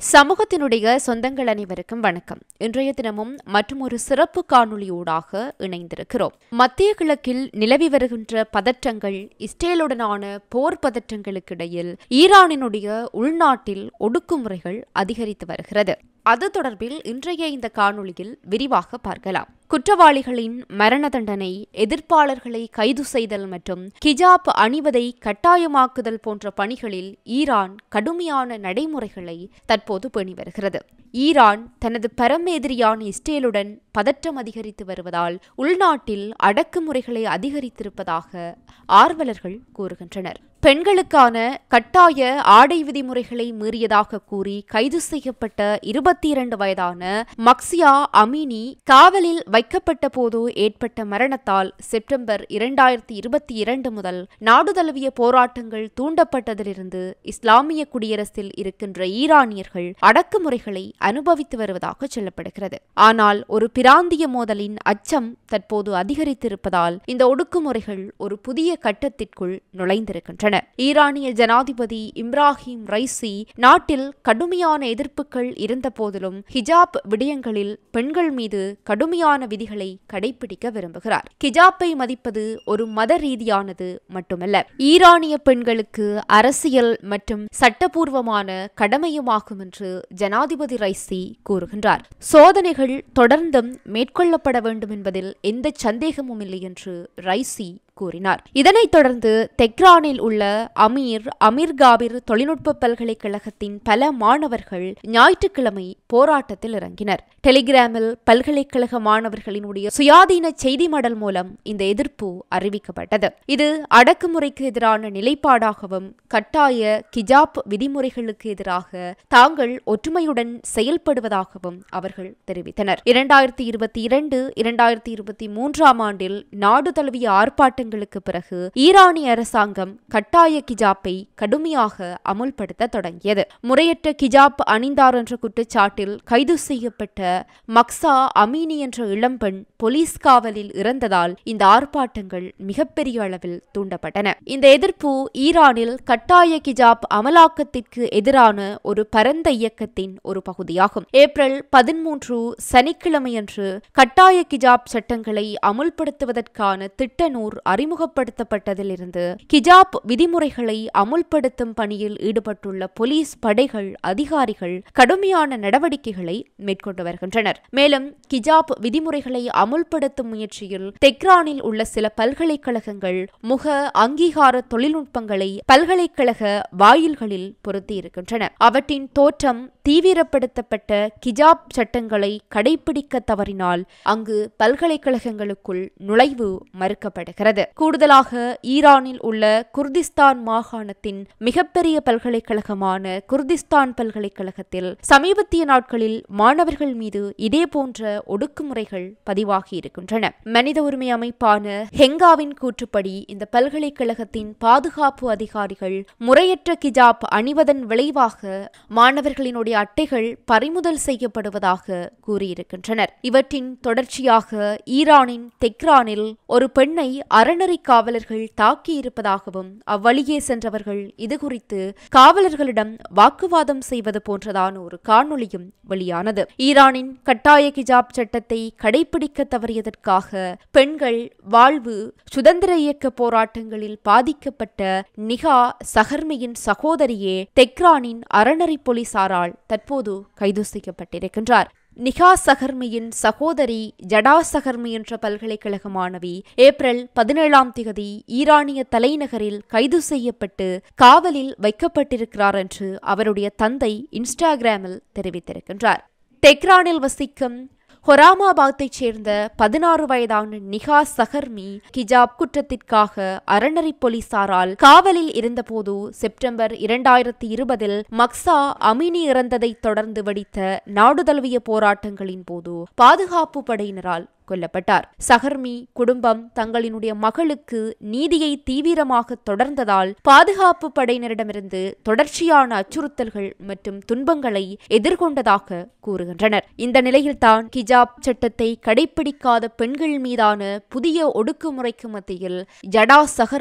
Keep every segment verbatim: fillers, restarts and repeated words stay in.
சமூகத்தினுடைய சொந்தங்கள் அனைவருக்கும் வணக்கம். இன்றைய தினமும் மற்றும் ஒரு சிறப்பு காணொளியூடாக இணைந்திருக்கிறோம். மத்திய கிழக்கில் நிலவி வருகின்ற பதற்றங்கள், இஸ்ரேலுடனான போர் பதற்றங்களுக்கிடையில் ஈரானினுடைய உள்நாட்டில் ஒடுக்குமுறைகள் அதிகரித்து வருகிறது. அது தொடர்பில் இன்றைய இந்த காணொளியில் விரிவாக பார்க்கலாம். குற்றவாளிகளின் மரண தண்டனை, எதிர்ப்பாளர்களை கைது செய்தல் மற்றும் ஹிஜாப் அணிவதை கட்டாயமாக்குதல் போன்ற பணிகளில் ஈரான் கடுமையான நடைமுறைகளை தற்போது பேணி வருகிறது. ஈரான் தனது பரமேதிரியான இஸ்ரேலுடன் பதற்றம் அதிகரித்து வருவதால் உள்நாட்டில் அடக்குமுறைகளை அதிகரித்திருப்பதாக ஆர்வலர்கள் கூறுகின்றனர். பெண்களுக்கான கட்டாய ஆடை விதிமுறைகளை மீறியதாக கூறி கைது செய்யப்பட்ட இருபத்தி இரண்டு வயதான மக்சியா அமீனி காவலில் வைக்கப்பட்ட போது ஏற்பட்ட மரணத்தால் செப்டம்பர் இரண்டாயிரத்தி இருபத்தி இரண்டு முதல் நாடு தழுவிய போராட்டங்கள் தூண்டப்பட்டதிலிருந்து இஸ்லாமிய குடியரசில் இருக்கின்ற ஈரானியர்கள் அடக்குமுறைகளை அனுபவித்து வருவதாக சொல்லப்படுகிறது. ஆனால் ஒரு பிராந்திய மோதலின் அச்சம் தற்போது அதிகரித்திருப்பதால் இந்த ஒடுக்குமுறைகள் ஒரு புதிய கட்டத்திற்குள் நுழைந்திருக்கின்றன. ஈரானிய ஜனாதிபதி இப்ராஹிம் ரைசி நாட்டில் கடுமையான எதிர்ப்புகள் இருந்த போதிலும் ஹிஜாப் விடயங்களில் பெண்கள் மீது கடுமையான விதிகளை கடைபிடிக்க விரும்புகிறார். ஹிஜாப்பை மதிப்பது ஒரு மத ரீதியானது மட்டுமல்ல, ஈரானிய பெண்களுக்கு அரசியல் மற்றும் சட்டபூர்வமான கடமையுமாகும் என்று ஜனாதிபதி ரைசி கூறுகின்றார். சோதனைகள் தொடர்ந்தும் மேற்கொள்ளப்பட வேண்டும் என்பதில் எந்த சந்தேகமும் இல்லை என்று ரைசி கூறினார். இதனைத் தொடர்ந்து தெஹ்ரானில் உள்ள அமீர் அமீர் காபிர் தொழில்நுட்ப பல்கலைக்கழகத்தின் பல மாணவர்கள் ஞாயிற்றுக்கிழமை போராட்டத்தில் இறங்கினர். டெலிகிராமில் பல்கலைக்கழக மாணவர்களினுடைய சுயாதீன செய்தி மடல் மூலம் இந்த எதிர்ப்பு அறிவிக்கப்பட்டது. இது அடக்குமுறைக்கு எதிரான நிலைப்பாடாகவும் கட்டாய ஹிஜாப் விதிமுறைகளுக்கு எதிராக தாங்கள் ஒற்றுமையுடன் செயல்படுவதாகவும் அவர்கள் தெரிவித்தனர். இரண்டாயிரத்தி இருபத்தி இரண்டு இரண்டாயிரத்தி இருபத்தி மூன்றாம் ஆண்டில் நாடு தழுவிய ஆர்ப்பாட்ட பிறகு ஈரானிய அரசாங்கம் கட்டாய ஹிஜாப்பை கடுமையாக அமுல்படுத்த தொடங்கியது. முறையற்ற ஹிஜாப் அணிந்தார் என்ற குற்றச்சாட்டில் கைது செய்யப்பட்ட மக்சா அமீனி என்ற இளம்பெண் போலீஸ் காவலில் இறந்ததால் இந்த ஆர்ப்பாட்டங்கள் மிகப்பெரிய அளவில் தூண்டப்பட்டன. இந்த எதிர்ப்பு ஈரானில் கட்டாய ஹிஜாப் அமலாக்கத்திற்கு எதிரான ஒரு பரந்த இயக்கத்தின் ஒரு பகுதியாகும். ஏப்ரல் பதிமூன்று சனிக்கிழமையன்று கட்டாய ஹிஜாப் சட்டங்களை அமுல்படுத்துவதற்கான திட்டநூறு அறிமுகப்படுத்தப்பட்டதிலிருந்து ஹிஜாப் விதிமுறைகளை அமுல்படுத்தும் பணியில் ஈடுபட்டுள்ள போலீஸ் படைகள் அதிகாரிகள் கடுமையான நடவடிக்கைகளை மேற்கொண்டு வருகின்றனர். மேலும் ஹிஜாப் விதிமுறைகளை அமுல்படுத்தும் முயற்சியில் தெஹ்ரானில் உள்ள சில பல்கலைக்கழகங்கள் முக அங்கீகார தொழில்நுட்பங்களை பல்கலைக்கழக வாயில்களில் பொருத்தியிருக்கின்றன. அவற்றின் தோற்றம் தீவிரப்படுத்தப்பட்ட ஹிஜாப் சட்டங்களை கடைபிடிக்க தவறினால் அங்கு பல்கலைக்கழகங்களுக்குள் நுழைவு மறுக்கப்படுகிறது. கூடுதலாக ஈரானில் உள்ள குர்திஸ்தான் மாகாணத்தின் மிகப்பெரிய பல்கலைக்கழகமான குர்திஸ்தான் பல்கலைக்கழகத்தில் சமீபத்திய நாட்களில் மாணவர்கள் மீது இதேபோன்ற ஒடுக்குமுறைகள் பதிவாகி இருக்கின்றன. மனித உரிமை அமைப்பான ஹெங்காவின் கூற்றுப்படி இந்த பல்கலைக்கழகத்தின் பாதுகாப்பு அதிகாரிகள் முறையற்ற ஹிஜாப் அணிவதன் விளைவாக மாணவர்களினுடைய அட்டைகள் பறிமுதல் செய்யப்படுவதாக கூறியிருக்கின்றனர். இவற்றின் தொடர்ச்சியாக ஈரானின் தெஹ்ரானில் ஒரு பெண்ணை அறநெறி காவலர்கள் தாக்கியிருப்பதாகவும் அவ்வழியே சென்றவர்கள் இதுகுறித்து காவலர்களிடம் வாக்குவாதம் செய்வது போன்றதான ஒரு காணொளியும் வெளியானது. ஈரானின் கட்டாய ஹிஜாப் சட்டத்தை கடைபிடிக்க தவறியதற்காக பெண்கள் வாழ்வு சுதந்திர இயக்க போராட்டங்களில் பாதிக்கப்பட்ட நிகா சஹர்மியின் சகோதரியே தெஹ்ரானின் அறநெறி போலீசாரால் தற்போது கைது செய்யப்பட்டிருக்கின்றார். நிகா சஹர்மியின் சகோதரி ஜடா சஹர்மி என்ற பல்கலைக்கழக மாணவி ஏப்ரல் பதினேழாம் திகதி ஈரானிய தலைநகரில் கைது செய்யப்பட்டு காவலில் வைக்கப்பட்டிருக்கிறார் என்று அவருடைய தந்தை இன்ஸ்டாகிராமில் தெரிவித்திருக்கின்றார். தெஹ்ரானில் வசிக்கும் ஹொராமாபாத்தைச் சேர்ந்த பதினாறு வயதான நிகா சஹர்மி ஹிஜாப் குற்றத்திற்காக அறநெறி போலீசாரால் காவலில் இருந்தபோது செப்டம்பர் இரண்டாயிரத்தி இருபதில் மக்சா அமீனி இறந்ததைத் தொடர்ந்து வெடித்த நாடு தழுவிய போராட்டங்களின் போது பாதுகாப்பு படையினரால் கொல்லப்பட்டார். சஹர்மி குடும்பம் தங்களினுடைய மகளுக்கு நீதியை தீவிரமாக தொடர்ந்ததால் பாதுகாப்பு படையினரிடமிருந்து தொடர்ச்சியான அச்சுறுத்தல்கள் மற்றும் துன்பங்களை எதிர்கொண்டதாக கூறுகின்றனர். இந்த நிலையில்தான் ஹிஜாப் சட்டத்தை கடைபிடிக்காத பெண்கள் மீதான புதிய ஒடுக்குமுறைக்கு மத்தியில் ஜடா சஹர்மி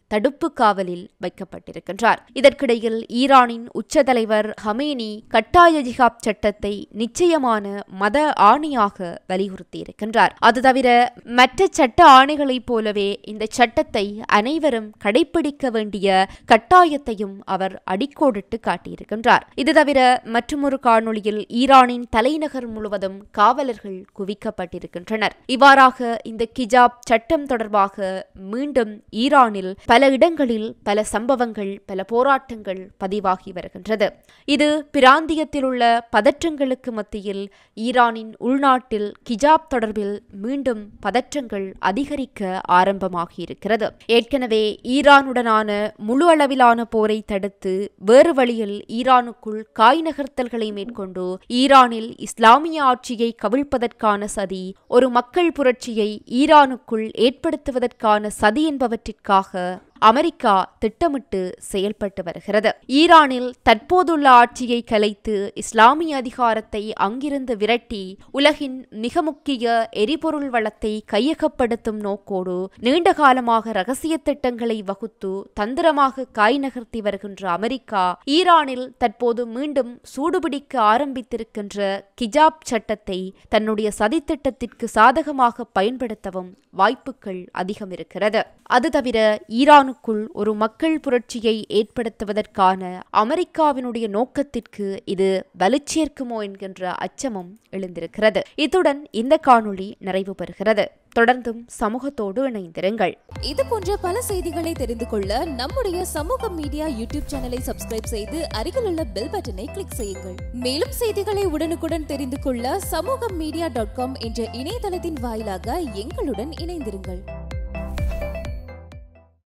தடுப்பு காவலில் வைக்கப்பட்டிருக்கின்றார். இதற்கிடையில் ஈரானின் உச்ச தலைவர் ஹமேனி கட்டாய ஜிஹாப் சட்டத்தை நிச்சயமான மத ஆணையாக வலியுறுத்தியிருக்கின்றார். அது தவிர மற்ற சட்ட ஆணைகளைப் போலவே இந்த சட்டத்தை அனைவரும் கடைபிடிக்க வேண்டிய கட்டாயத்தையும் அவர் அடிக்கோடிட்டு காட்டியிருக்கின்றார். இது தவிர மற்றொரு காணொளியில் ஈரானின் தலைநகர் முழுவதும் காவலர்கள் குவிக்கப்பட்டிருக்கின்றனர். இவ்வாறாக இந்த கிஜாப் சட்டம் தொடர்பாக மீண்டும் ஈரானில் பல இடங்களில் பல சம்பவங்கள் பல போராட்டங்கள் பதிவாகி வருகின்றது. இது பிராந்தியத்தில் உள்ள பதற்றங்களுக்கு மத்தியில் ஈரானின் உள்நாட்டில் கிஜாப் தொடர்பில் மீண்டும் பதற்றங்கள் அதிகரிக்க ஆரம்பமாகியிருக்கிறது. ஏற்கனவே ஈரானுடனான முழு அளவிலான போரை தடுத்து வேறு வழியில் ஈரானுக்குள் காய் நகர்த்தல்களை மேற்கொண்டு ஈரானில் இஸ்லாமிய ஆட்சியை கவிழ்ப்பதற்கான சதி, ஒரு மக்கள் புரட்சியை ஈரானுக்குள் ஏற்படுத்துவதற்கான சதி என்பவற்றிற்காக அமெரிக்கா திட்டமிட்டு செயல்பட்டு வருகிறது. ஈரானில் தற்போதுள்ள ஆட்சியை கலைத்து இஸ்லாமிய அதிகாரத்தை அங்கிருந்து விரட்டி உலகின் மிக முக்கிய எரிபொருள் வளத்தை கையகப்படுத்தும் நோக்கோடு நீண்ட காலமாக ரகசிய திட்டங்களை வகுத்து தந்திரமாக காய் நகர்த்தி வருகின்ற அமெரிக்கா ஈரானில் தற்போது மீண்டும் சூடுபிடிக்க ஆரம்பித்திருக்கின்ற கிஜாப் சட்டத்தை தன்னுடைய சதித்திட்டத்திற்கு சாதகமாக பயன்படுத்தவும் வாய்ப்புகள் அதிகம் இருக்கிறது. அது தவிர ஈரானுக்குள் ஒரு மக்கள் புரட்சியை ஏற்படுத்துவதற்கான அமெரிக்காவினுடைய நோக்கத்திற்கு இது வலுச்சேர்க்குமோ என்கின்ற அச்சமும் எழுந்திருக்கிறது. இத்துடன் இந்த காணொளி நிறைவு பெறுகிறது. தொடர்ந்தும் சமூகத்தோடு இணைந்திருங்கள். இது போன்ற பல செய்திகளை தெரிந்து கொள்ள நம்முடைய சமூக மீடியா யூடியூப் சேனலை சப்ஸ்கிரைப் செய்து அருகிலுள்ள பெல் பட்டனை கிளிக் செய்யுங்கள். மேலும் செய்திகளை உடனுக்குடன் தெரிந்து கொள்ள சமூக மீடியா டாட் காம் என்ற இணையதளத்தின் வாயிலாக எங்களுடன் இணைந்திருங்கள்.